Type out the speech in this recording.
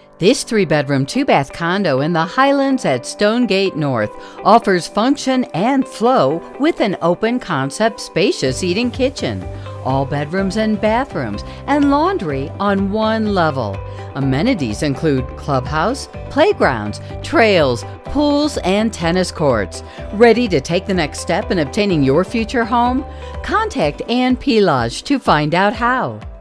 This 3-bedroom, 2-bath condo in the Highlands at Stonegate North offers function and flow with an open-concept, spacious eating kitchen, all bedrooms and bathrooms, and laundry on one level. Amenities include clubhouse, playgrounds, trails, pools, and tennis courts. Ready to take the next step in obtaining your future home? Contact Pielage to find out how.